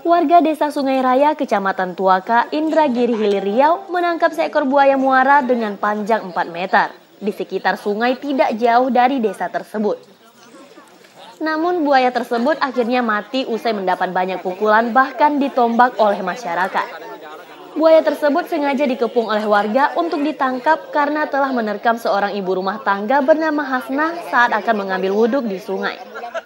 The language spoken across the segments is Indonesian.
Warga Desa Sungai Raya, Kecamatan Tuaka, Indragiri Hilir Riau menangkap seekor buaya muara dengan panjang 4 meter di sekitar sungai tidak jauh dari desa tersebut. Namun buaya tersebut akhirnya mati usai mendapat banyak pukulan bahkan ditombak oleh masyarakat. Buaya tersebut sengaja dikepung oleh warga untuk ditangkap karena telah menerkam seorang ibu rumah tangga bernama Hasnah saat akan mengambil wudhu di sungai.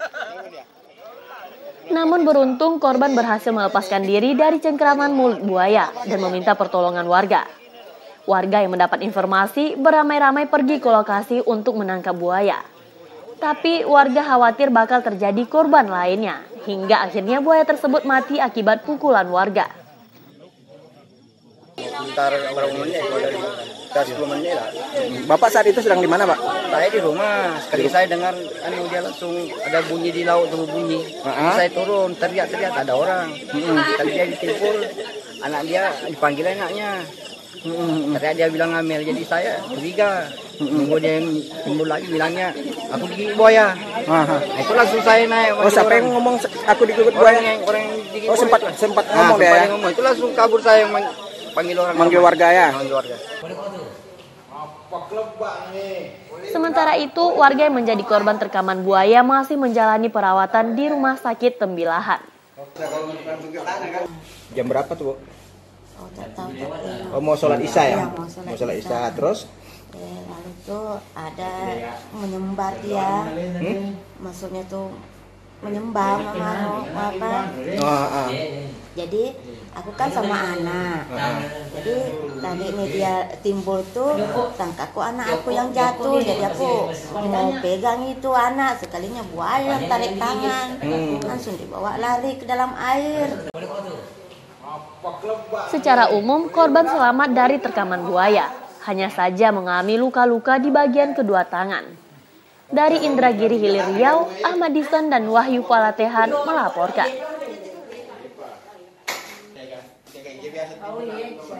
Namun beruntung korban berhasil melepaskan diri dari cengkraman mulut buaya dan meminta pertolongan warga. Warga yang mendapat informasi beramai-ramai pergi ke lokasi untuk menangkap buaya. Tapi warga khawatir bakal terjadi korban lainnya, hingga akhirnya buaya tersebut mati akibat pukulan warga. Sekitar berapa menit? Dari 10 menit lah. Bapak saat itu sedang di mana, Pak? Saya di rumah. Sekali saya dengar dia langsung ada bunyi di laut tuh bunyi. Saya turun, teriak-teriak ada orang. Kali dia ditimpul, anak dia dipanggil anaknya. Teriak dia bilang ngamil, jadi saya curiga. Nunggu dia timbul lagi bilangnya, aku digigit buaya. Itu langsung saya naik. Oh, siapa yang ngomong aku digigit buaya? Orang yang digigit buaya. sempat ngomong sempat ya? ngomong. Itu langsung kabur saya panggil orang. Manggil warga ya? Manggil warga. Sementara itu, warga yang menjadi korban terkaman buaya masih menjalani perawatan di Rumah Sakit Tembilahan. Jam berapa tuh, Bu? Oh, mau sholat isya ya? Iya, mau sholat isya. Terus? Lalu tuh ada menyembah dia, maksudnya tuh menyembah apa? Jadi aku kan sama anak. Jadi tadi ini dia timbul tuh tangkapku anak aku yang jatuh. Jadi aku mau pegang itu anak, sekalinya buaya tarik tangan, langsung dibawa lari ke dalam air. Secara umum, korban selamat dari terkaman buaya. Hanya saja mengalami luka-luka di bagian kedua tangan. Dari Indragiri Hilir Riau, Ahmad Dison dan Wahyu Palatehan melaporkan.